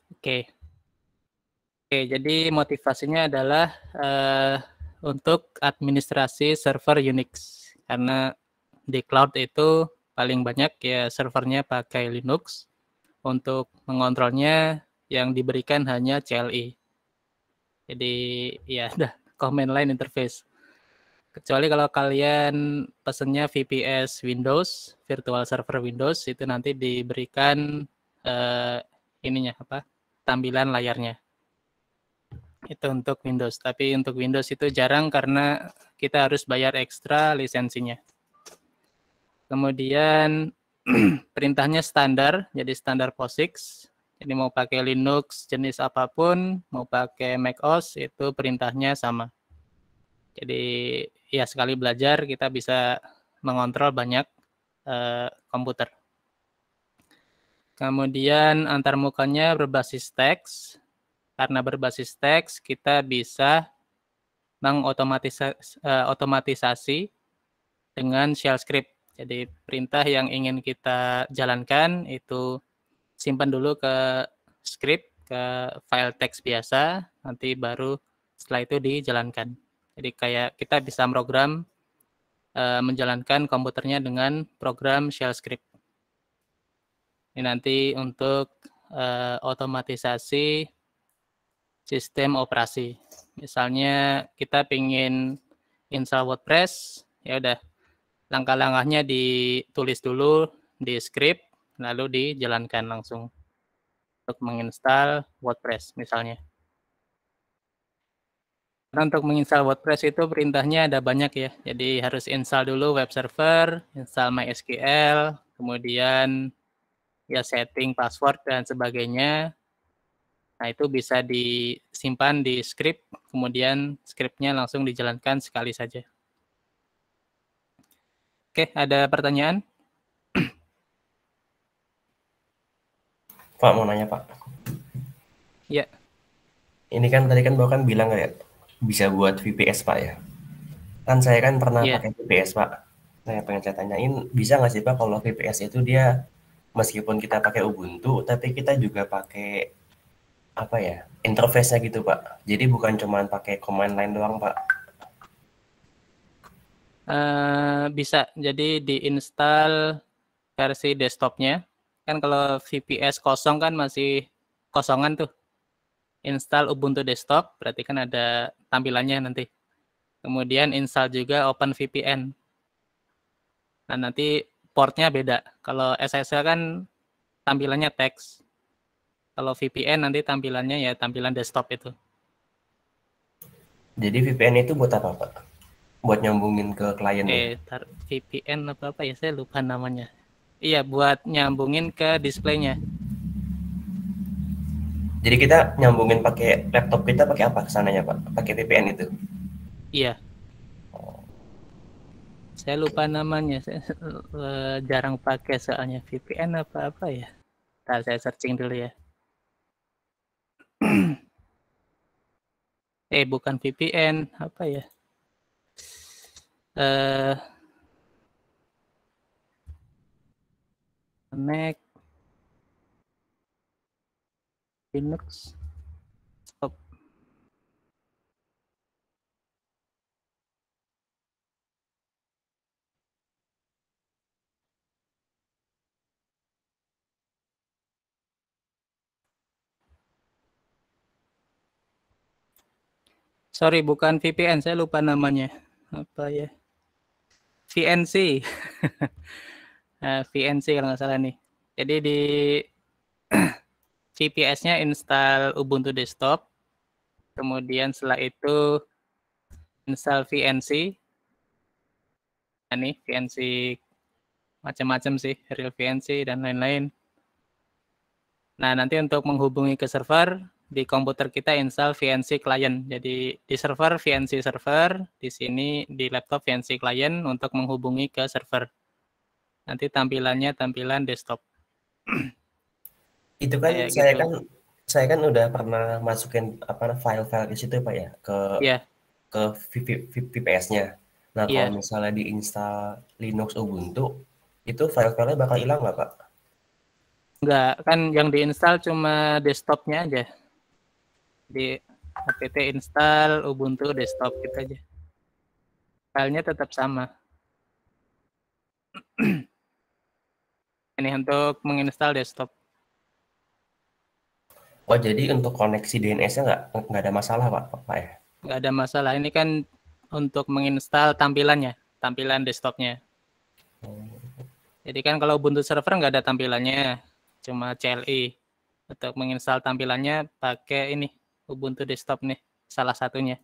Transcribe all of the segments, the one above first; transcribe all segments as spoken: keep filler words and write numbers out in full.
Oke. Oke, jadi motivasinya adalah uh, untuk administrasi server Unix. Karena di cloud itu paling banyak ya servernya pakai Linux. Untuk mengontrolnya yang diberikan hanya C L I. Jadi ya udah command line interface. Kecuali kalau kalian pesennya V P S Windows, virtual server Windows, itu nanti diberikan uh, ininya apa? Tampilan layarnya. Itu untuk Windows, tapi untuk Windows itu jarang karena kita harus bayar ekstra lisensinya. Kemudian perintahnya standar, jadi standar POSIX. Jadi mau pakai Linux jenis apapun, mau pakai macOS, itu perintahnya sama. Jadi ya sekali belajar kita bisa mengontrol banyak uh, komputer. Kemudian antarmukanya berbasis teks. Karena berbasis teks, kita bisa mengotomatisasi uh, otomatisasi dengan shell script. Jadi perintah yang ingin kita jalankan itu simpan dulu ke script, ke file teks biasa, nanti baru setelah itu dijalankan. Jadi kayak kita bisa program uh, menjalankan komputernya dengan program shell script. Ini nanti untuk uh, otomatisasi sistem operasi. Misalnya kita ingin install WordPress, ya udah langkah-langkahnya ditulis dulu di script, lalu dijalankan langsung untuk menginstal WordPress misalnya. Karena untuk menginstal WordPress itu perintahnya ada banyak ya, jadi harus install dulu web server, install MySQL, kemudian ya setting password dan sebagainya. Nah, itu bisa disimpan di script, kemudian scriptnya langsung dijalankan sekali saja. Oke, ada pertanyaan? Pak, mau nanya, Pak. Ya. Ini kan tadi kan Bapak kan bilang ya, bisa buat V P S, Pak, ya. Kan saya kan pernah Ya. pakai V P S, Pak. Nah, pengen saya tanyain, bisa nggak sih, Pak, kalau V P S itu dia, meskipun kita pakai Ubuntu, tapi kita juga pakai apa ya, interface-nya gitu, Pak. Jadi bukan cuma pakai command line doang, Pak. Uh, bisa, jadi diinstal versi desktopnya. Kan kalau V P S kosong kan masih kosongan tuh. Install Ubuntu desktop, berarti kan ada tampilannya nanti. Kemudian install juga OpenVPN. Nah, nanti portnya beda. Kalau S S L kan tampilannya teks. Kalau V P N nanti tampilannya ya tampilan desktop itu. Jadi V P N itu buat apa, Pak? Buat nyambungin ke kliennya? Eh, tar, V P N apa-apa ya, saya lupa namanya. Iya, buat nyambungin ke displaynya. Jadi kita nyambungin pakai laptop kita pakai apa kesananya, Pak? Pakai V P N itu? Iya. Saya lupa namanya. Saya jarang pakai soalnya V P N apa-apa ya. Ntar saya searching dulu ya. eh, bukan V P N. Apa ya? Eh, Mac, Linux. Stop. Sorry, bukan V P N. Saya lupa namanya. Apa ya? V N C. Nah, V N C kalau nggak salah nih. Jadi di V P S-nya install Ubuntu desktop. Kemudian setelah itu install V N C. Nah, nih V N C macam-macam sih, real V N C dan lain-lain. Nah, nanti untuk menghubungi ke server, di komputer kita install V N C client. Jadi di server V N C server, di sini di laptop V N C client untuk menghubungi ke server. Nanti tampilannya tampilan desktop. Itu kan Kayak saya gitu. kan saya kan udah pernah masukin apa file-file ke situ, Pak, ya, ke Iya. ke V P S-nya. Nah, kalau Iya. misalnya diinstal Linux Ubuntu, itu file-filenya bakal hilang nggak, Pak? Enggak, kan yang diinstal cuma desktopnya aja. Di apt install Ubuntu desktop gitu aja. Filenya tetap sama. Ini untuk menginstal desktop. Oh, jadi untuk koneksi D N S-nya nggak nggak ada masalah, Pak, Pak ya? Nggak ada masalah. Ini kan untuk menginstal tampilannya, tampilan desktopnya. Jadi kan kalau Ubuntu server nggak ada tampilannya, cuma C L I. Untuk menginstal tampilannya pakai ini, Ubuntu desktop nih, salah satunya.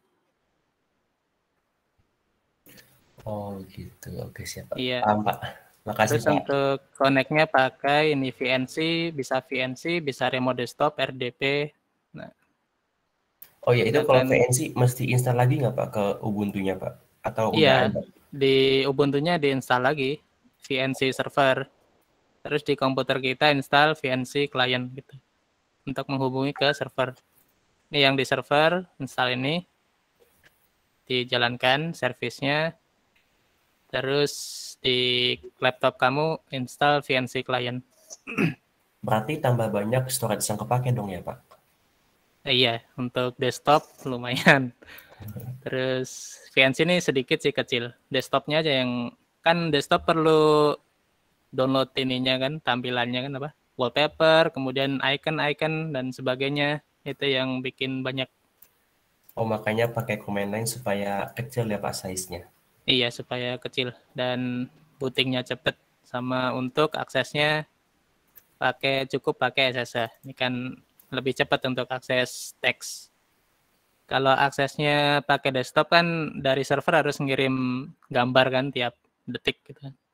Oh gitu, oke siap Pak. Iya. Paham Pak. Makasih Terus Pak. untuk connect-nya pakai ini V N C, bisa V N C, bisa remote desktop, R D P. Nah, Oh ya itu kalau misalkan V N C mesti install lagi nggak Pak ke Ubuntu-nya Pak? Atau udah iya, ada? di Ubuntu-nya diinstal lagi V N C server. Terus di komputer kita install V N C client gitu untuk menghubungi ke server. Ini yang di server, install ini, dijalankan servisnya, terus di laptop kamu install V N C client. Berarti tambah banyak storage yang kepake dong ya Pak? Eh, iya, untuk desktop lumayan. Terus V N C ini sedikit sih kecil. Desktopnya aja yang kan desktop perlu download ininya kan, tampilannya kan apa? Wallpaper, kemudian icon-icon dan sebagainya. Itu yang bikin banyak. Oh makanya pakai command line supaya kecil ya Pak size-nya. Iya, supaya kecil dan bootingnya cepet. Sama untuk aksesnya pakai cukup pakai S S H. Ini kan lebih cepat untuk akses teks. Kalau aksesnya pakai desktop kan dari server harus ngirim gambar kan tiap detik gitu kan.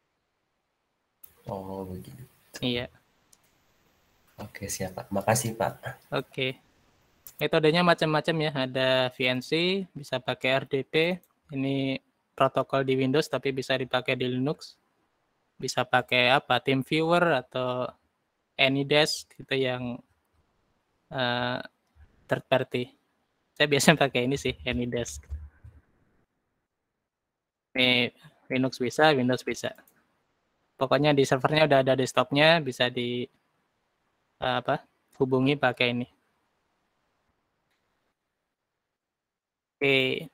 Oh begitu. Iya. Oke siap Pak. Makasih Pak. Oke. Metodenya macam-macam ya. Ada V N C, bisa pakai R D P. Ini protokol di Windows tapi bisa dipakai di Linux. Bisa pakai apa? TeamViewer atau AnyDesk gitu yang uh, third party. Saya biasanya pakai ini sih, AnyDesk. Ini Linux bisa, Windows bisa. Pokoknya di servernya udah ada desktopnya, bisa di uh, apa? Hubungi pakai ini. Oke.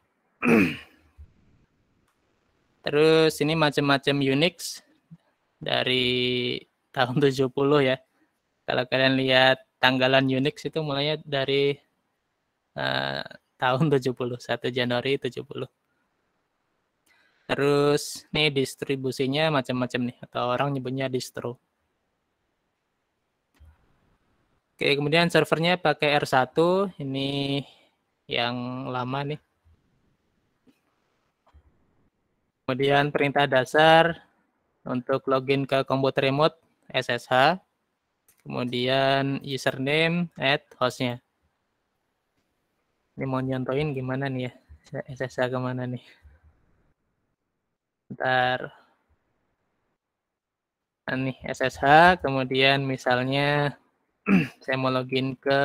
Terus ini macam-macam Unix dari tahun tujuh puluh ya. Kalau kalian lihat tanggalan Unix itu mulainya dari uh, tahun tujuh puluh, satu Januari tujuh puluh. Terus nih distribusinya macam-macam nih, atau orang nyebutnya distro. Oke, kemudian servernya pakai R satu, ini yang lama nih. Kemudian perintah dasar untuk login ke komputer remote S S H. Kemudian username at hostnya. Ini mau nyontoin gimana nih ya? S S H kemana nih? Ntar. Nah, nih S S H, kemudian misalnya saya mau login ke,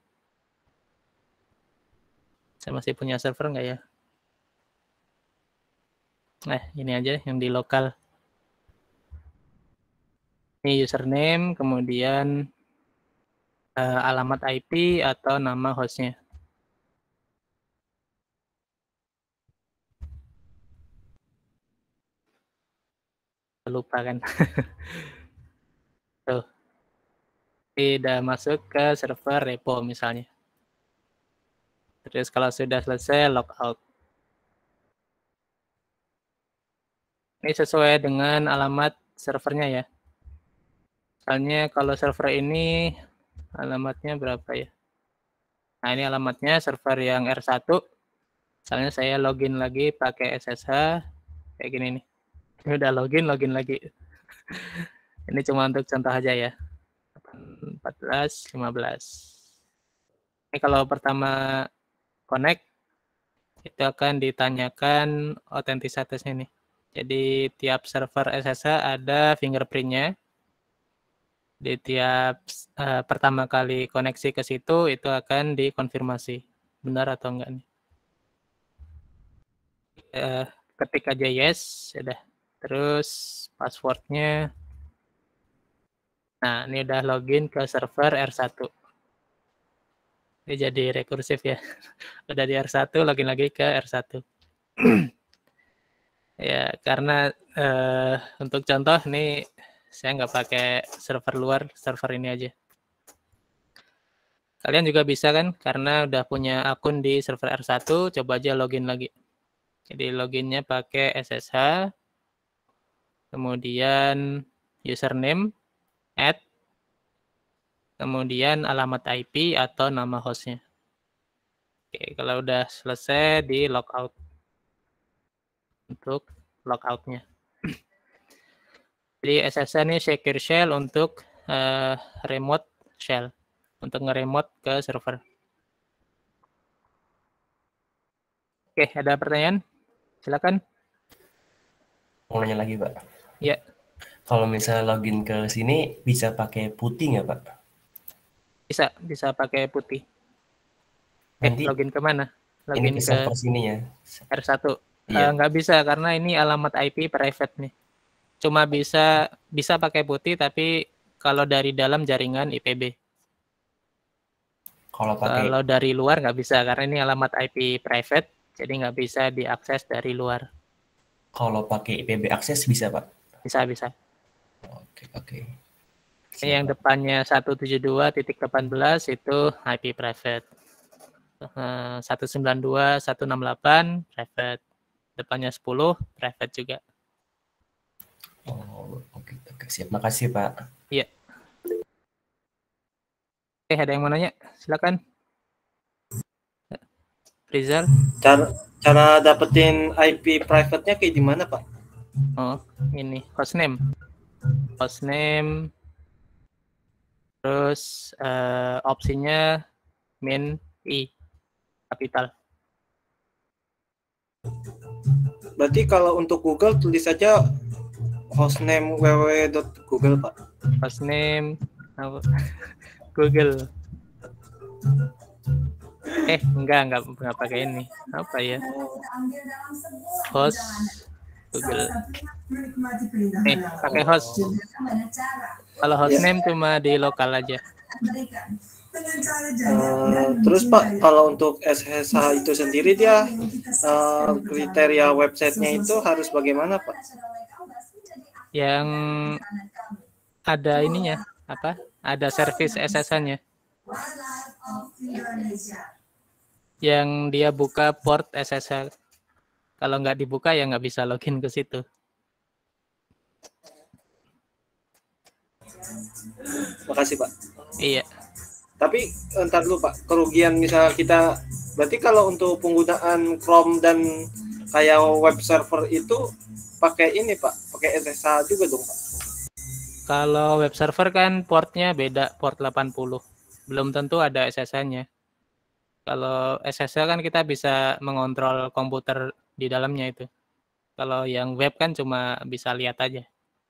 saya masih punya server nggak ya? Nah, ini aja yang di lokal. Ini username, kemudian uh, alamat I P atau nama hostnya. Lupa kan? Tuh. Tidak masuk ke server repo misalnya. Terus kalau sudah selesai, logout. Ini sesuai dengan alamat servernya ya. Misalnya kalau server ini alamatnya berapa ya? Nah ini alamatnya server yang R satu. Misalnya saya login lagi pakai S S H. Kayak gini nih. Ini udah login, login lagi. Ini cuma untuk contoh aja ya. empat belas, lima belas. Ini kalau pertama connect, itu akan ditanyakan otentisitasnya nih. Jadi tiap server S S H ada fingerprintnya. Di tiap uh, pertama kali koneksi ke situ, itu akan dikonfirmasi. Benar atau enggak nih. Uh, ketik aja yes, sudah. Terus passwordnya Nah, ini udah login ke server R satu. Ini jadi rekursif ya. Udah di R satu, login lagi ke R satu. Ya, karena eh, untuk contoh nih, saya nggak pakai server luar, server ini aja. Kalian juga bisa kan, karena udah punya akun di server R satu, coba aja login lagi. Jadi loginnya pakai S S H, kemudian username, add, kemudian alamat I P atau nama hostnya. Oke, kalau udah selesai di logout. Untuk logoutnya. Jadi S S H ini secure shell untuk uh, remote shell. Untuk nge-remote ke server. Oke, ada pertanyaan? Silakan. Mau nanya lagi, Pak. Ya. Kalau misalnya login ke sini, bisa pakai putih nggak, Pak? Bisa, bisa pakai putih. Nanti eh, login ke mana? ini Login ke ke server sini ya. R satu. Iya. Uh, nggak bisa, karena ini alamat I P private nih. Cuma bisa bisa pakai putih, tapi kalau dari dalam jaringan I P B. Kalau pakai Kalau dari luar nggak bisa, karena ini alamat I P private, jadi nggak bisa diakses dari luar. kalau pakai I P B akses bisa, Pak? Bisa, bisa. Oke, oke. Ini yang depannya seratus tujuh puluh dua titik delapan belas itu I P private. Uh, seratus sembilan puluh dua titik seratus enam puluh delapan private. Depannya sepuluh private juga. Oh, oke, oke. Siap. Makasih, Pak. Iya. Oke, ada yang mau nanya? Silakan. Rizal. Cara cara dapetin I P private-nya kayak gimana, Pak? Oh, ini hostname. Hostname. Terus uh, opsinya min I kapital. Berarti kalau untuk Google tulis saja hostname www dot google, Pak. Hostname Google. Eh, enggak, enggak, enggak pakai ini. Apa ya? Host Google. Eh, pakai host. Kalau hostname ya. Cuma di lokal aja. Uh, terus Pak, kalau untuk S S H itu sendiri dia uh, kriteria websitenya itu harus bagaimana, Pak? Yang ada ininya apa? Ada service S S H-nya. Yang dia buka port S S H. Kalau nggak dibuka ya nggak bisa login ke situ. Makasih, Pak. Iya. Tapi entar dulu, Pak, kerugian misalnya kita, berarti kalau untuk penggunaan Chrome dan kayak web server itu pakai ini, Pak, pakai S S H juga dong, Pak? Kalau web server kan portnya beda, port delapan puluh. Belum tentu ada S S H-nya. Kalau S S H kan kita bisa mengontrol komputer di dalamnya itu. Kalau yang web kan cuma bisa lihat aja.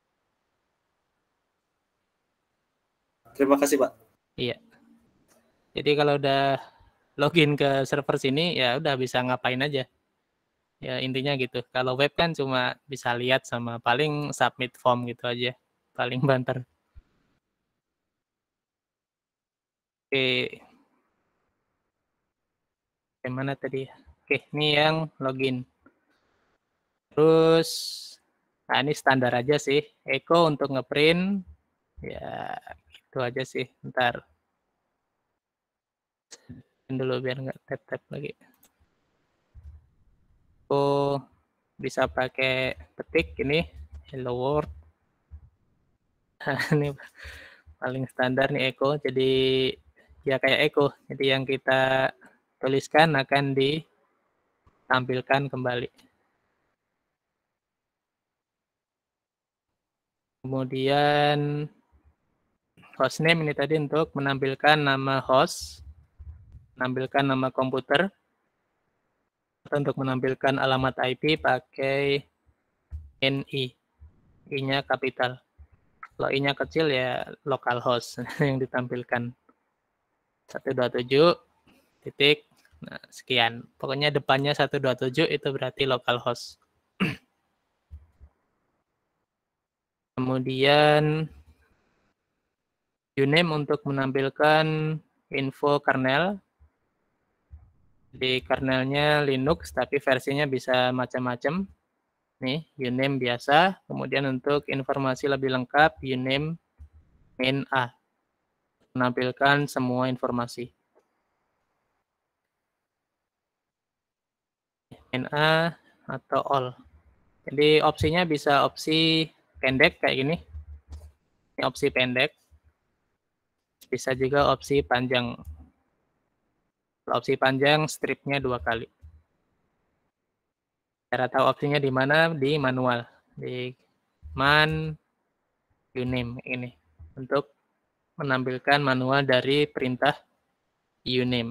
Terima kasih, Pak. Iya. Jadi kalau udah login ke server sini, ya udah bisa ngapain aja. Ya intinya gitu. Kalau web kan cuma bisa lihat sama paling submit form gitu aja. Paling banter. Oke. Gimana tadi? Oke, ini yang login. Terus, nah ini standar aja sih. Echo untuk ngeprint. Ya, itu aja sih. Ntar. Dulu biar nggak tap-tap lagi. Oh, bisa pakai ketik ini. Hello world. Ini paling standar nih Echo. Jadi, ya kayak Echo. Jadi yang kita tuliskan akan ditampilkan kembali. Kemudian hostname ini tadi untuk menampilkan nama host, menampilkan nama komputer, untuk menampilkan alamat I P pakai N I, I-nya kapital. Kalau I-nya kecil ya localhost yang ditampilkan. seratus dua puluh tujuh titik, nah sekian. Pokoknya depannya seratus dua puluh tujuh itu berarti localhost. Kemudian uname untuk menampilkan info kernel. Di kernelnya Linux, tapi versinya bisa macam-macam. Nih, uname biasa. Kemudian untuk informasi lebih lengkap, uname main A. Menampilkan semua informasi. Main A atau all. Jadi opsinya bisa opsi pendek kayak gini. Ini opsi pendek. Bisa juga opsi panjang. Opsi panjang stripnya dua kali. Cara tahu opsinya di mana? Di manual. Di man uname ini. Untuk menampilkan manual dari perintah uname.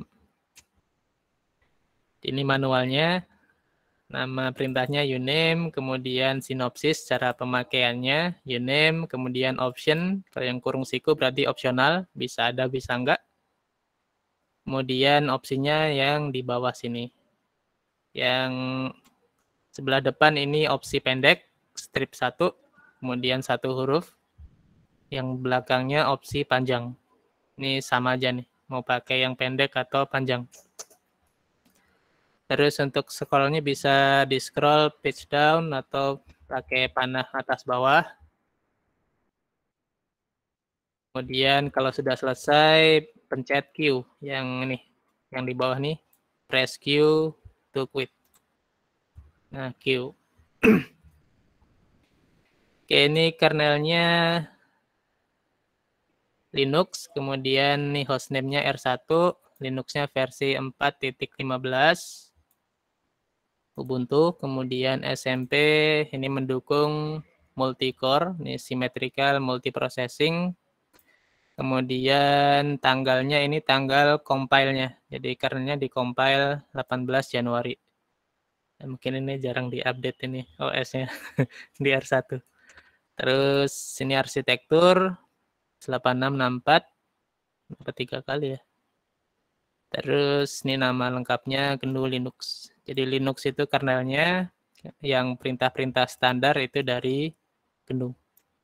Ini manualnya. Nama perintahnya uname, kemudian sinopsis cara pemakaiannya, uname, kemudian option. Kalau yang kurung siku berarti opsional, bisa ada, bisa enggak. Kemudian opsinya yang di bawah sini. Yang sebelah depan ini opsi pendek, strip satu, kemudian satu huruf. Yang belakangnya opsi panjang. Ini sama aja nih, mau pakai yang pendek atau panjang. Terus untuk scrollnya bisa di scroll page down atau pakai panah atas bawah. Kemudian kalau sudah selesai, pencet Q yang ini, yang di bawah nih, press Q to quit. Nah, Q. Oke, ini kernelnya Linux, kemudian nih hostname-nya R satu, Linux-nya versi empat titik lima belas, Ubuntu, kemudian S M P ini mendukung multi-core, ini symmetrical multiprocessing. Kemudian tanggalnya ini tanggal compile-nya. Jadi kernelnya di-compile delapan belas Januari. Dan mungkin ini jarang di-update ini O S-nya di R satu. Terus ini arsitektur delapan enam enam empat. Tiga kali ya. Terus ini nama lengkapnya G N U Linux. Jadi Linux itu kernelnya yang perintah-perintah standar itu dari G N U.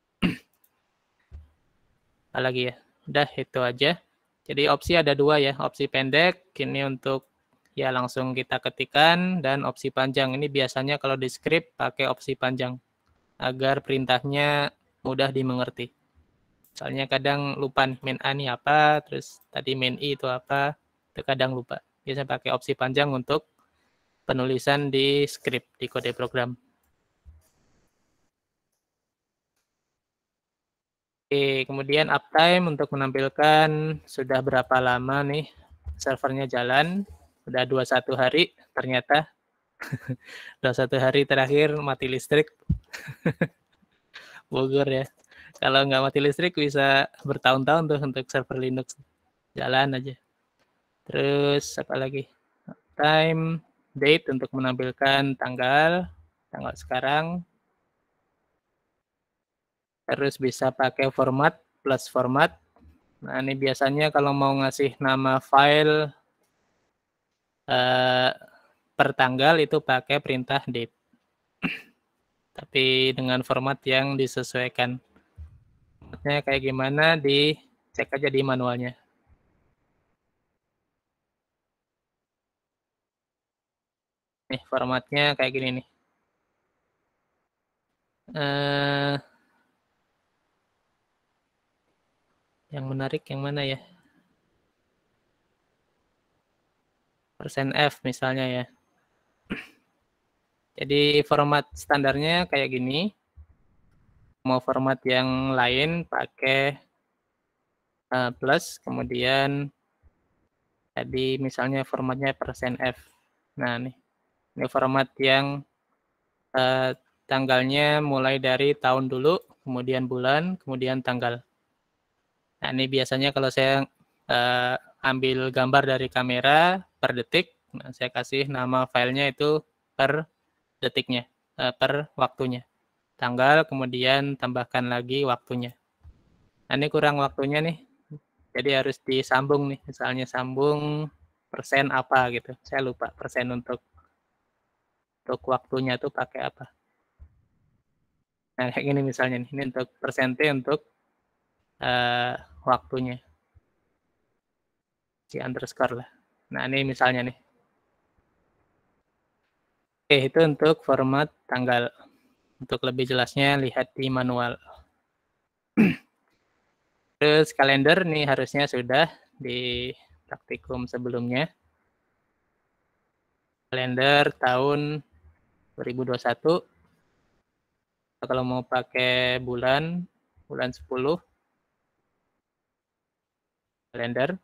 Apalagi ya, udah itu aja. Jadi opsi ada dua ya, opsi pendek ini untuk ya langsung kita ketikkan, dan opsi panjang ini biasanya kalau di script pakai opsi panjang agar perintahnya mudah dimengerti. Soalnya kadang lupa nih main A nih apa, terus tadi main I itu apa, itu kadang lupa. Biasanya pakai opsi panjang untuk penulisan di script, di kode program. Oke, kemudian uptime untuk menampilkan sudah berapa lama nih servernya jalan. Sudah dua puluh satu hari ternyata. dua puluh satu hari terakhir mati listrik. Bogor ya. Kalau nggak mati listrik bisa bertahun-tahun tuh untuk server Linux. Jalan aja. Terus apa lagi? Time, date untuk menampilkan tanggal. Tanggal sekarang. Terus bisa pakai format plus format. Nah ini biasanya kalau mau ngasih nama file eh, per tanggal itu pakai perintah date. Tapi dengan format yang disesuaikan. Formatnya kayak gimana, dicek aja di manualnya. Nih formatnya kayak gini nih. Eh, yang menarik yang mana ya? Persen F misalnya ya. Jadi format standarnya kayak gini. Mau format yang lain pakai uh, plus, kemudian tadi misalnya formatnya persen F. Nah nih, ini format yang uh, tanggalnya mulai dari tahun dulu, kemudian bulan, kemudian tanggal. Nah ini biasanya kalau saya uh, ambil gambar dari kamera per detik, nah, saya kasih nama filenya itu per detiknya, uh, per waktunya. Tanggal, kemudian tambahkan lagi waktunya. Nah, ini kurang waktunya nih. Jadi harus disambung nih. Misalnya sambung persen apa gitu. Saya lupa persen untuk untuk waktunya tuh pakai apa. Nah, kayak gini misalnya nih. Ini untuk persen T untuk uh, waktunya. Si underscore lah. Nah, ini misalnya nih. Oke, itu untuk format tanggal. Untuk lebih jelasnya, lihat di manual. Terus kalender nih harusnya sudah di praktikum sebelumnya. Kalender tahun dua ribu dua puluh satu. Kalau mau pakai bulan, bulan sepuluh. Kalender.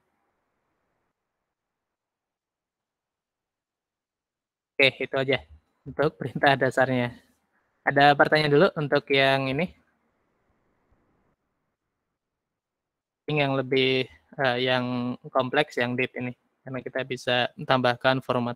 Oke, itu aja untuk perintah dasarnya. Ada pertanyaan dulu untuk yang ini? Yang lebih uh, yang kompleks, yang date ini. Karena kita bisa tambahkan format.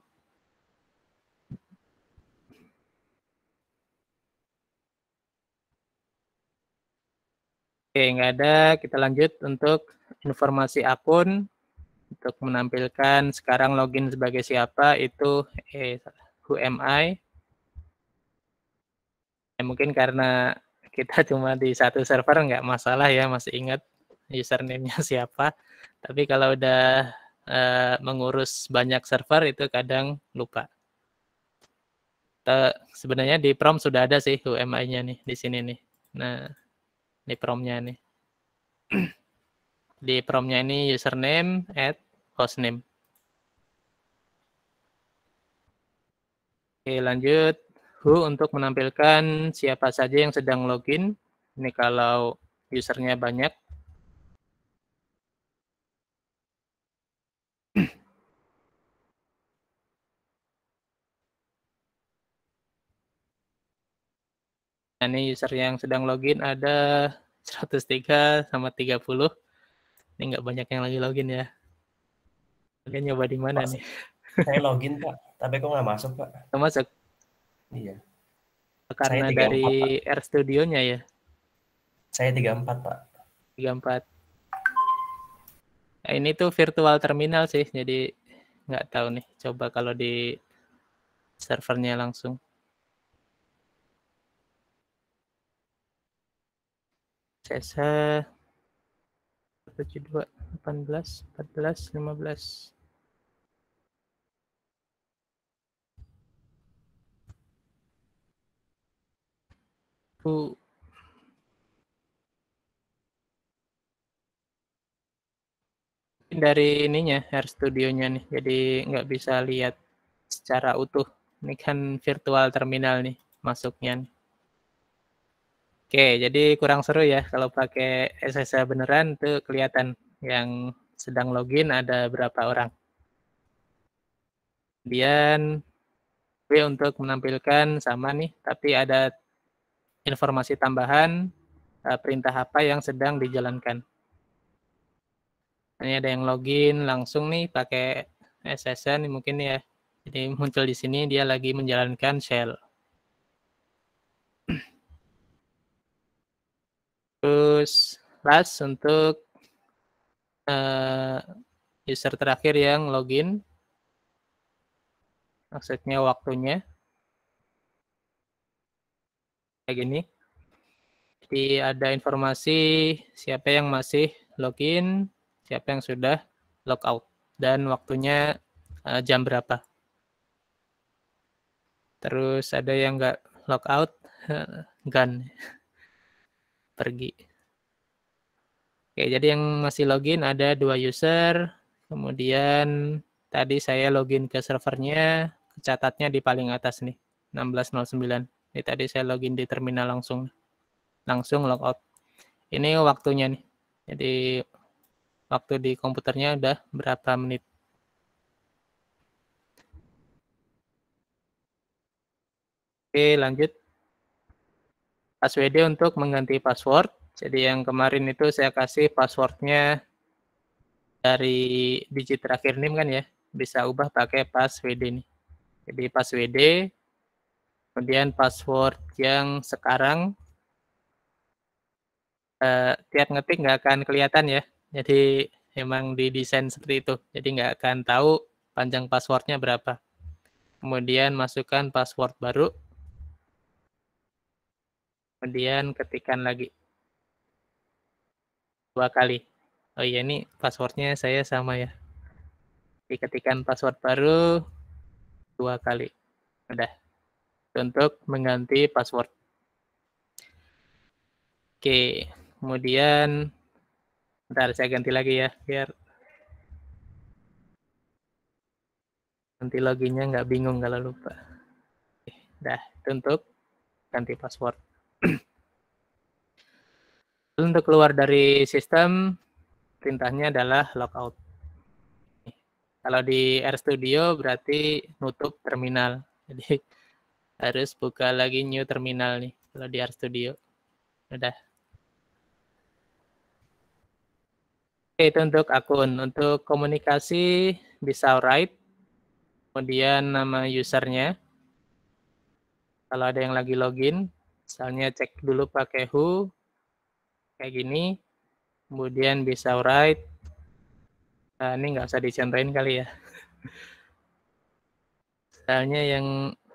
Oke, nggak ada. Kita lanjut untuk informasi akun. Untuk menampilkan sekarang login sebagai siapa, itu eh, who am I. Ya, mungkin karena kita cuma di satu server nggak masalah ya, masih ingat username-nya siapa. Tapi kalau udah uh, mengurus banyak server itu kadang lupa. Uh, sebenarnya di prompt sudah ada sih who am I-nya nih di sini nih. Nah, di prompt-nya nih. Di prompt-nya ini username at hostname. Oke, lanjut. Who untuk menampilkan siapa saja yang sedang login. Ini kalau usernya banyak. Nah, ini user yang sedang login ada seratus tiga sama tiga puluh. Ini nggak banyak yang lagi login ya. Kalian nyoba di mana nih? Saya login, Pak. Tapi kok nggak masuk, Pak? Nggak masuk? Iya. Karena Saya tiga puluh empat, dari Pak. RStudio-nya ya? Saya tiga puluh empat, Pak. tiga puluh empat. Nah, ini tuh virtual terminal sih, jadi nggak tahu nih. Coba kalau di servernya langsung. Sesa tujuh dua, delapan belas, empat belas, lima belas. Uh. Dari ininya, RStudio-nya nih, jadi nggak bisa lihat secara utuh. Ini kan virtual terminal nih, masuknya nih. Oke, jadi kurang seru ya kalau pakai S S H beneran tuh kelihatan yang sedang login ada berapa orang. Kemudian W untuk menampilkan sama nih, tapi ada informasi tambahan perintah apa yang sedang dijalankan. Ini ada yang login langsung nih pakai S S H nih mungkin ya. Jadi muncul di sini dia lagi menjalankan shell. Terus last untuk uh, user terakhir yang login. Maksudnya waktunya. Kayak gini. Jadi ada informasi siapa yang masih login, siapa yang sudah logout. Dan waktunya uh, jam berapa. Terus ada yang nggak logout, gun. Pergi. Oke, jadi yang masih login ada dua user. Kemudian tadi saya login ke servernya, catatnya di paling atas nih, enam belas nol sembilan. Ini tadi saya login di terminal langsung. Langsung logout. Ini waktunya nih. Jadi waktu di komputernya udah berapa menit. Oke, lanjut. Password untuk mengganti password. Jadi yang kemarin itu saya kasih passwordnya dari digit terakhir NIM kan ya. Bisa ubah pakai password ini. Jadi password, kemudian password yang sekarang, eh, tiap ngetik nggak akan kelihatan ya. Jadi emang didesain seperti itu. Jadi nggak akan tahu panjang passwordnya berapa. Kemudian masukkan password baru. Kemudian ketikkan lagi. Dua kali. Oh iya, ini passwordnya saya sama ya. Diketikkan password baru dua kali. Udah. Untuk mengganti password. Oke, kemudian bentar saya ganti lagi ya, biar nanti loginnya nggak bingung kalau lupa. Oke, udah, itu untuk ganti password. Untuk keluar dari sistem, perintahnya adalah logout. Kalau di RStudio berarti nutup terminal. Jadi harus buka lagi new terminal nih kalau di RStudio. Udah. Oke, itu untuk akun. Untuk komunikasi bisa write, kemudian nama usernya. Kalau ada yang lagi login, misalnya cek dulu pakai who, kayak gini. Kemudian bisa write. Nah, ini nggak usah dicontohin kali ya. Misalnya yang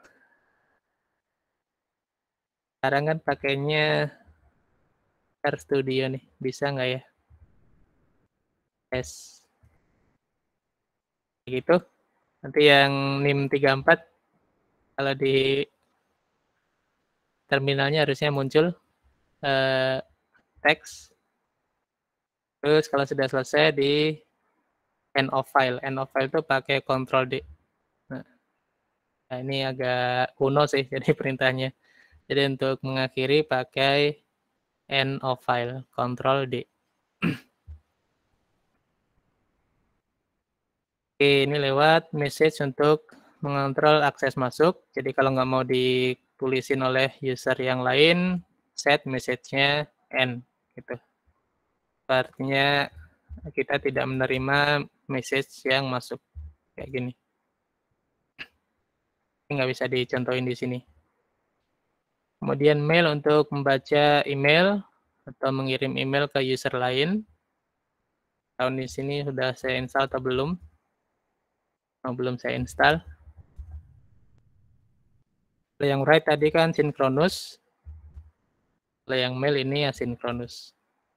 sekarang kan pakainya RStudio nih, bisa nggak ya? Yes. Gitu. Nanti yang nim tiga puluh empat, kalau di terminalnya harusnya muncul eh, teks. Terus kalau sudah selesai di end of file. End of file itu pakai Ctrl D. Nah, nah ini agak kuno sih jadi perintahnya. Jadi untuk mengakhiri pakai end of file, Ctrl D. Oke, ini lewat message untuk mengontrol akses masuk. Jadi kalau nggak mau ditulisin oleh user yang lain, set message-nya end. Gitu. Artinya kita tidak menerima message yang masuk kayak gini. Ini nggak bisa dicontohin di sini. Kemudian mail untuk membaca email atau mengirim email ke user lain. Tahun di sini sudah saya install atau belum? Oh, belum saya install. Kalau yang write tadi kan sinkronus. Kalau yang mail ini asinkronus.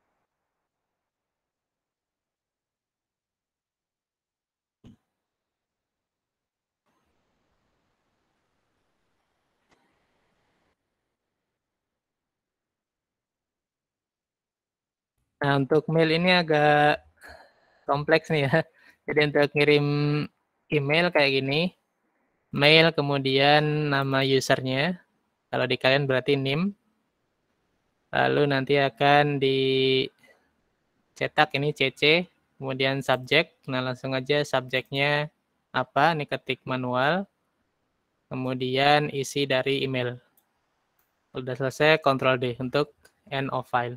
Nah, untuk mail ini agak kompleks nih ya. Jadi untuk ngirim email kayak gini, mail kemudian nama usernya. Kalau di kalian berarti nim. Lalu nanti akan dicetak ini C C, kemudian subjek. Nah, langsung aja subjeknya apa, ini ketik manual. Kemudian isi dari email. Udah selesai, Ctrl D untuk end of file.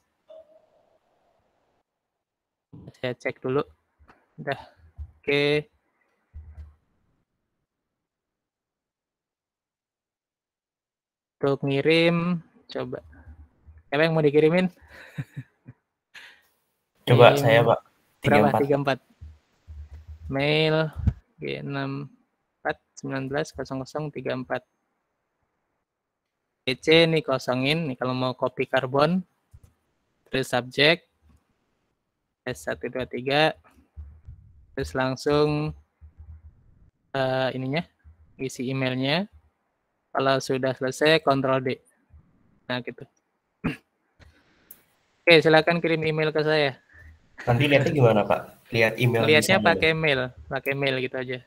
Saya cek dulu. Udah. Oke. Untuk ngirim, coba. Siapa yang mau dikirimin? Coba Nim, saya, Pak. berapa? tiga puluh empat. Mail G enam empat sembilan belas nol nol tiga empat. C C nih kosongin. Nih kalau mau copy karbon. Terus subjek. S satu dua tiga. Terus langsung uh, ininya. Isi emailnya. Kalau sudah selesai, Ctrl D. Nah, gitu. Oke, silakan kirim email ke saya. Nanti lihatnya gimana, Pak? Lihat email Lihatnya bisa pakai juga. mail, pakai mail gitu aja.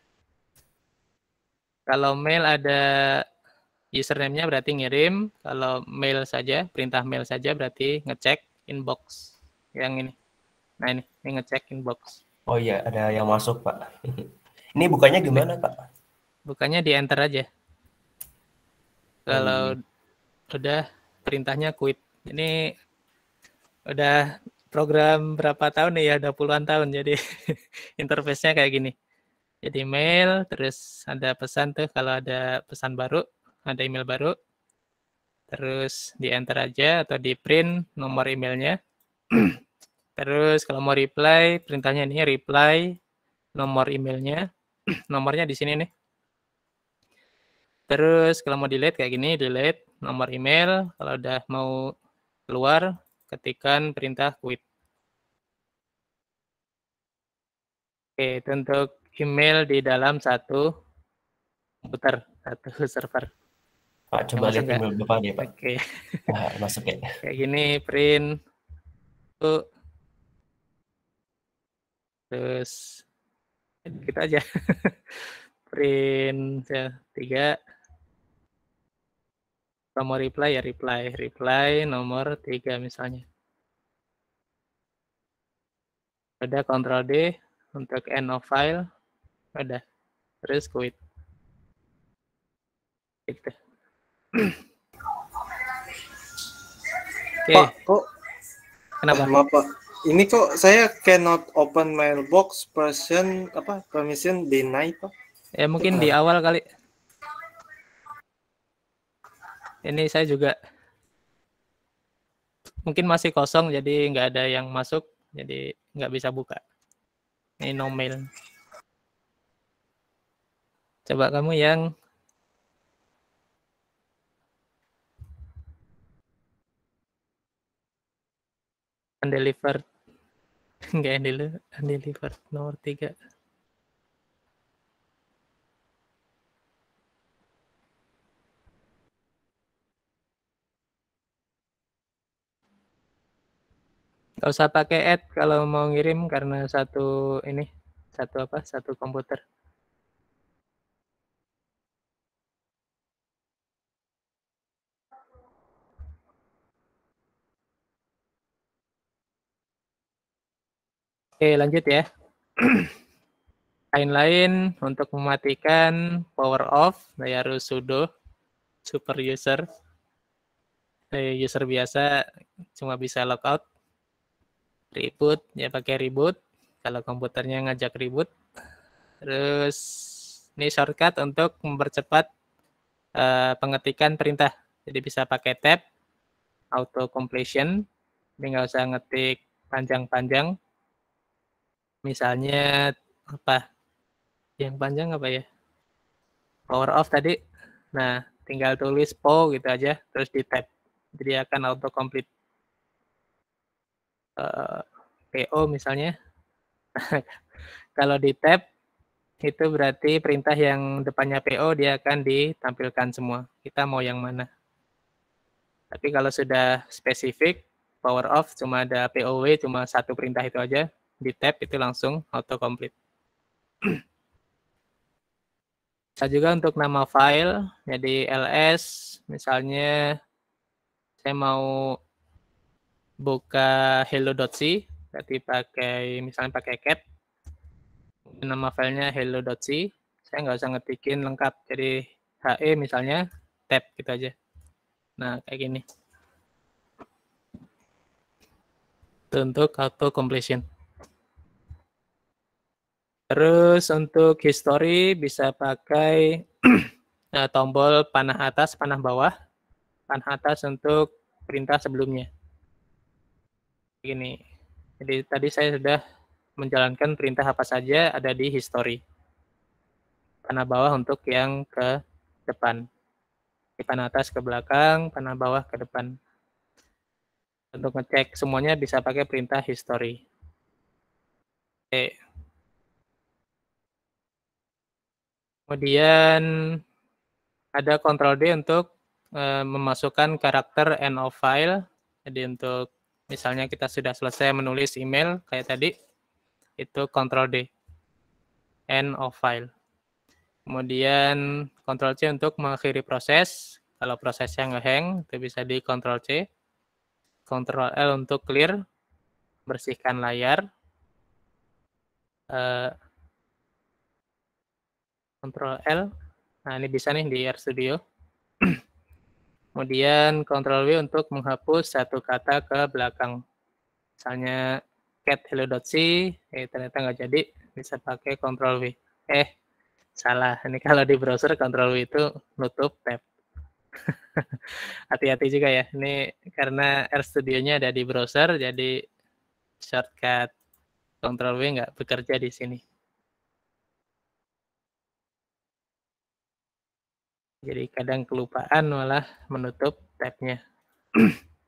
Kalau mail ada username-nya berarti ngirim, kalau mail saja, perintah mail saja berarti ngecek inbox yang ini. Nah, ini, ini ngecek inbox. Oh iya, ada yang masuk, Pak. Ini bukanya gimana, Pak? Bukanya di enter aja. Kalau Oh, iya. udah perintahnya quit. Ini udah program berapa tahun nih ya, udah puluhan tahun, jadi interface-nya kayak gini. Jadi mail, terus ada pesan tuh kalau ada pesan baru, ada email baru, terus di enter aja atau di print nomor emailnya. Terus kalau mau reply, perintahnya ini reply nomor emailnya, nomornya di sini nih. Terus kalau mau delete kayak gini, delete nomor email, kalau udah mau keluar, ketikkan perintah quit. Oke, itu untuk email di dalam satu komputer, satu server. Pak, coba lihat email Bapak deh, Pak. Oke. Nah, masuk ya. Kayak gini, print. Tuh. Terus kita aja. Print ya, tiga. Kalau mau reply ya reply. Reply nomor tiga misalnya. Ada Ctrl D untuk end of file. Ada. Terus quit. Gitu. Oke. Pak, kok kenapa? Maaf, Pak. Ini kok saya cannot open mailbox person apa permission denied, Pak? Ya mungkin di awal kali. Ini saya juga mungkin masih kosong, jadi nggak ada yang masuk, jadi nggak bisa buka. Ini no mail. Coba kamu yang undelivered. Nggak undelivered, undelivered nomor tiga. Nggak usah pakai add kalau mau ngirim karena satu ini, satu apa, satu komputer. Oke, lanjut ya. Lain-lain untuk mematikan power off, saya harus sudo super user. User biasa cuma bisa logout. Reboot, ya pakai reboot. Kalau komputernya ngajak reboot. Terus ini shortcut untuk mempercepat uh, pengetikan perintah. Jadi bisa pakai tab, auto completion. Ini nggak usah ngetik panjang-panjang. Misalnya apa? Yang panjang apa ya? Power off tadi. Nah, tinggal tulis po gitu aja, terus di tab. Jadi akan auto complete. Uh, P O misalnya. Kalau di tab, itu berarti perintah yang depannya P O dia akan ditampilkan semua. Kita mau yang mana? Tapi kalau sudah spesifik, power off cuma ada P O W, cuma satu perintah itu aja. Di tab itu langsung auto complete. Bisa juga untuk nama file, jadi ls, misalnya saya mau buka hello.c, berarti pakai, misalnya pakai cat, nama filenya hello.c, saya nggak usah ngetikin lengkap, jadi he misalnya, tab gitu aja. Nah, kayak gini. Itu untuk auto completion. Terus untuk history bisa pakai nah, tombol panah atas, panah bawah. Panah atas untuk perintah sebelumnya. Gini. Jadi tadi saya sudah menjalankan perintah apa saja ada di history. Panah bawah untuk yang ke depan. Di panah atas ke belakang, panah bawah ke depan. Untuk ngecek semuanya bisa pakai perintah history. Oke. Kemudian ada Ctrl D untuk e, memasukkan karakter end of file. Jadi untuk misalnya kita sudah selesai menulis email kayak tadi, itu Ctrl D, end of file. Kemudian Ctrl C untuk mengakhiri proses. Kalau prosesnya nge-hang, itu bisa di Ctrl C. Ctrl L untuk clear, bersihkan layar. E, Ctrl L. Nah, ini bisa nih di RStudio. Kemudian Ctrl W untuk menghapus satu kata ke belakang. Misalnya cat hello.c, eh ternyata nggak jadi, bisa pakai Ctrl W. Eh, salah. Ini kalau di browser Ctrl W itu nutup tab. Hati-hati juga ya. Ini karena RStudio-nya ada di browser, jadi shortcut Ctrl W nggak bekerja di sini. Jadi kadang kelupaan malah menutup tab-nya.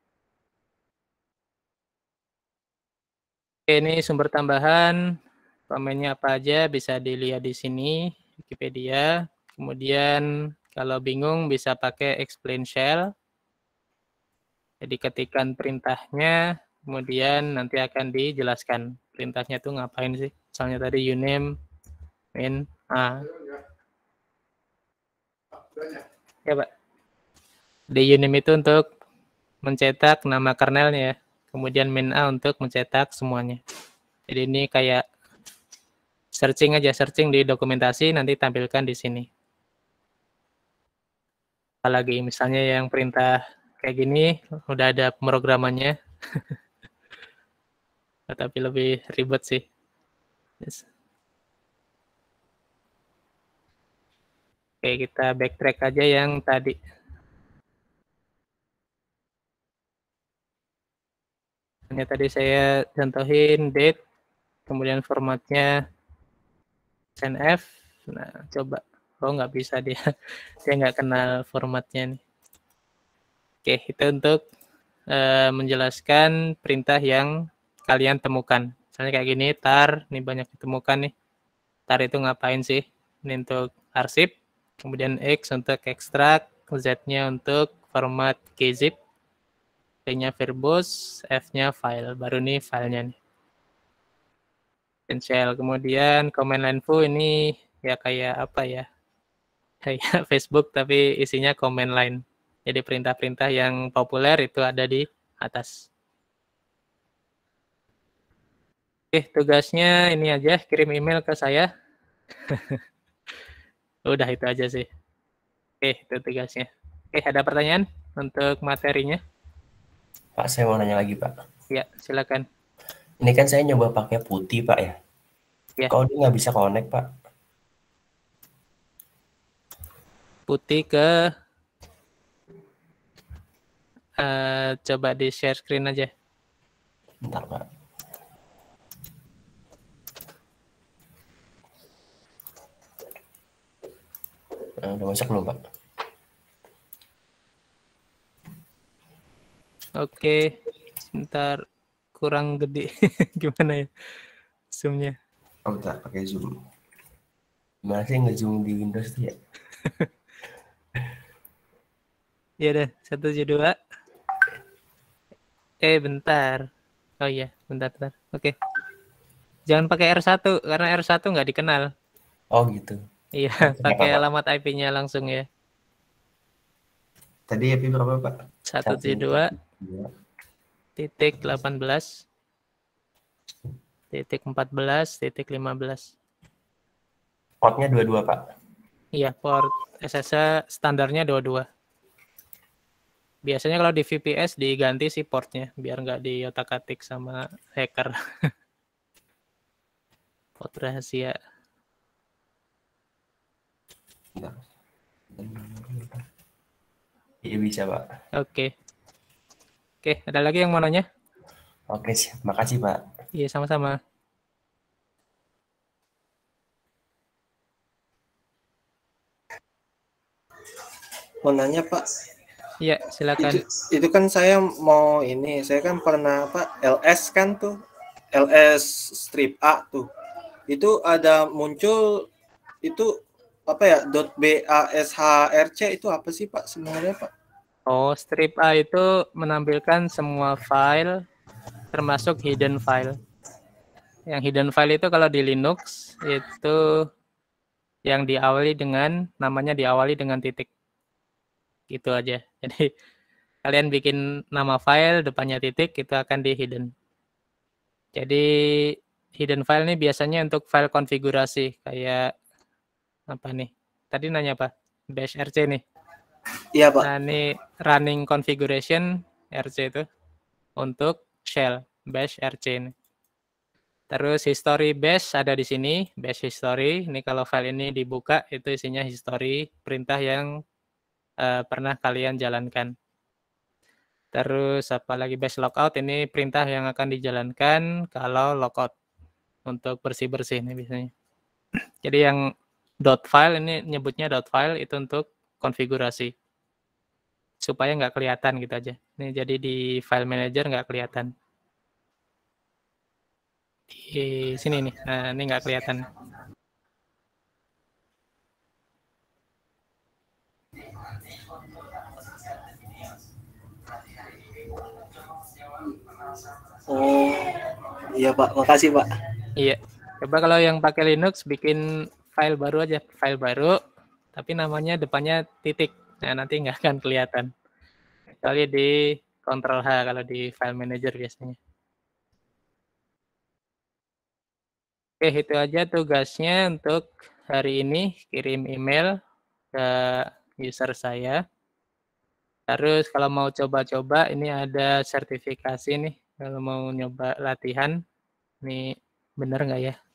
Ini sumber tambahan Komennya apa aja bisa dilihat di sini, Wikipedia. Kemudian kalau bingung bisa pakai explain shell. Jadi ketikan perintahnya, kemudian nanti akan dijelaskan perintahnya itu ngapain sih. Misalnya tadi uname, min, a. Ya Pak. Di uname itu untuk mencetak nama kernelnya ya. Kemudian min a untuk mencetak semuanya. Jadi ini kayak searching aja, searching di dokumentasi, nanti tampilkan di sini. Apalagi misalnya yang perintah kayak gini, udah ada pemrogramannya. Tapi lebih ribet sih. Yes. Oke, kita backtrack aja yang tadi. Hanya tadi saya contohin date, kemudian formatnya scanf. Nah, coba. Oh, nggak bisa dia. Dia nggak kenal formatnya nih. Oke, itu untuk uh, menjelaskan perintah yang kalian temukan. Misalnya kayak gini, tar, ini banyak ditemukan nih. Tar itu ngapain sih? Ini untuk arsip, kemudian X untuk ekstrak, Z-nya untuk format gzip, P-nya verbose, F-nya file. Baru nih filenya nih. Shell. Kemudian command line foo ini ya kayak apa ya? Kayak Facebook tapi isinya command line. Jadi perintah-perintah yang populer itu ada di atas. Oke, tugasnya ini aja, kirim email ke saya. Udah itu aja sih. Oke, itu tugasnya. Oke, ada pertanyaan untuk materinya? Pak, saya mau nanya lagi, Pak. Ya, silakan. Ini kan saya nyoba pakai putih, Pak ya. Ya. Kok dia nggak bisa connect, Pak? Putih ke uh, coba di share screen aja. Bentar, Pak. Nah, udah masuk belum, Pak? Oke, sebentar, kurang gede. Gimana ya zoom-nya? Oh, bentar, pakai zoom. Gimana sih nge-zoom di Windows tuh ya? Ya udah, satu tujuh dua. Eh, bentar. Oh iya, bentar, bentar. Oke. Jangan pakai R satu, karena R satu nggak dikenal. Oh gitu. Iya, pakai alamat I P-nya langsung ya. Tadi I P berapa, Pak? satu tujuh dua titik delapan belas titik empat belas titik lima belas. Portnya dua puluh dua, Pak? Iya, port S S H standarnya dua puluh dua. Biasanya kalau di V P S diganti sih portnya, biar nggak diotak-atik sama hacker. Port rahasia. Iya bisa, Pak. Oke. Oke, ada lagi yang mau nanya? Oke, siap. Makasih, Pak. Iya, sama-sama. Mau nanya, Pak. Iya, silakan. Itu, itu kan saya mau ini, saya kan pernah apa L S kan tuh, L S strip A tuh. Itu ada muncul itu apa ya .bashrc itu apa sih Pak sebenarnya Pak? Oh, strip A itu menampilkan semua file termasuk hidden file. Yang hidden file itu kalau di Linux itu yang diawali dengan namanya diawali dengan titik. Gitu aja. Jadi kalian bikin nama file depannya titik itu akan di hidden. Jadi hidden file ini biasanya untuk file konfigurasi kayak apa nih? Tadi nanya apa? Bash R C nih. Iya, Pak. Nah, ini running configuration R C itu untuk shell bash R C ini. Terus history bash ada di sini, bash history. Ini kalau file ini dibuka itu isinya history perintah yang uh, pernah kalian jalankan. Terus apalagi bash logout ini perintah yang akan dijalankan kalau logout untuk bersih-bersih ini biasanya. Jadi yang dot file ini nyebutnya dot file itu untuk konfigurasi supaya nggak kelihatan gitu aja. Ini jadi di file manager nggak kelihatan. Di sini nih. Nah, ini nggak kelihatan. Oh, iya Pak, makasih Pak. Iya. Coba kalau yang pakai Linux bikin file baru aja, file baru, tapi namanya depannya titik. Nah, nanti nggak akan kelihatan. Kecuali di Ctrl H kalau di file manager biasanya. Oke, itu aja tugasnya untuk hari ini. Kirim email ke user saya. Terus kalau mau coba-coba, ini ada sertifikasi nih. Kalau mau nyoba latihan, ini bener nggak ya?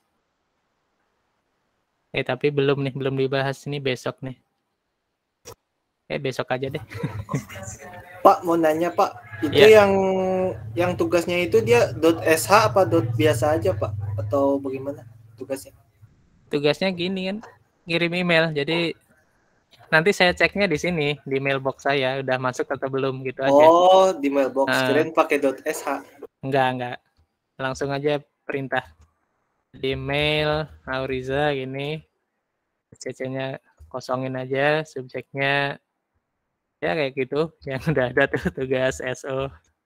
Eh, tapi belum nih, belum dibahas. Ini besok nih. Eh, besok aja deh. Pak, mau nanya Pak, itu Ya. yang yang tugasnya itu dia .sh apa dot biasa aja Pak? Atau bagaimana tugasnya? Tugasnya gini kan, kirim email. Jadi nanti saya ceknya di sini, di mailbox saya, udah masuk atau belum gitu aja. Oh, di mailbox. Nah, Kirain pakai .sh. enggak, enggak. Langsung aja perintah. Di mail Auriza gini, C C-nya kosongin aja, subjeknya ya kayak gitu, yang udah ada tuh tugas S O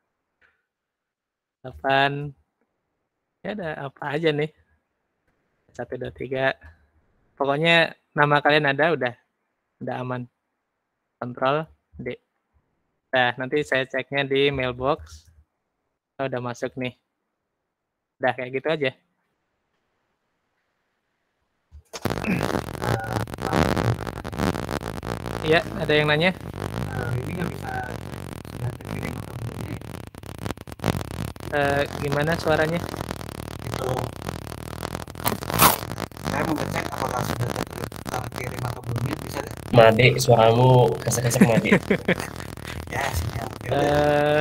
delapan. Ya ada apa aja nih. satu, dua, tiga. Pokoknya nama kalian ada, udah udah aman. Kontrol D. Nah, nanti saya ceknya di mailbox. Oh, udah masuk nih. Udah kayak gitu aja. Iya, ada yang nanya? Ini nggak bisa sudah terkirim atau belum? Uh, gimana suaranya? Itu saya mau ngecek apakah sudah terkirim atau belum, bisa deh. Made, suaramu kesek-kesek Made. Ya, sinyal. Uh,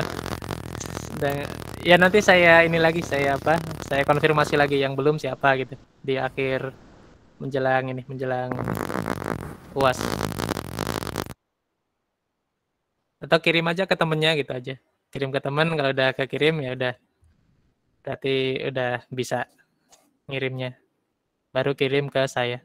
ya nanti saya ini lagi, saya apa? Saya konfirmasi lagi yang belum siapa gitu di akhir menjelang ini, menjelang U A S. Atau kirim aja ke temennya gitu aja. Kirim ke teman, kalau udah kekirim ya udah. Berarti udah bisa ngirimnya. Baru kirim ke saya.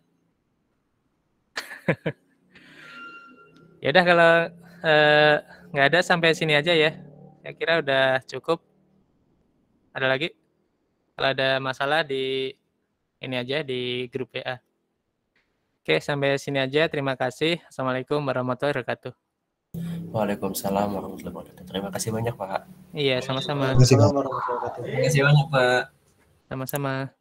Ya udah kalau nggak eh, ada sampai sini aja ya. Saya kira udah cukup. Ada lagi? Kalau ada masalah di ini aja di grup W A. Oke, sampai sini aja. Terima kasih. Assalamualaikum warahmatullahi wabarakatuh. Waalaikumsalam warahmatullahi wabarakatuh. Terima kasih banyak Pak. Iya, sama-sama. Waalaikumsalam warahmatullahi wabarakatuh. Terima kasih banyak Pak. Sama-sama.